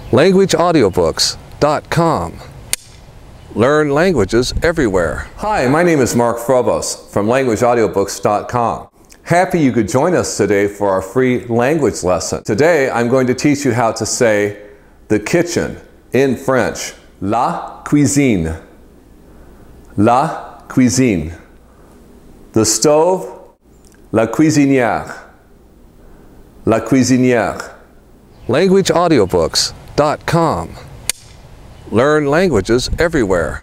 languageaudiobooks.com. Learn languages everywhere. Hi, my name is Mark Frobose from languageaudiobooks.com. Happy you could join us today for our free language lesson. Today I'm going to teach you how to say the kitchen in French. La cuisine. La cuisine. The stove. La cuisinière. La cuisinière. languageaudiobooks.com. Learn languages everywhere.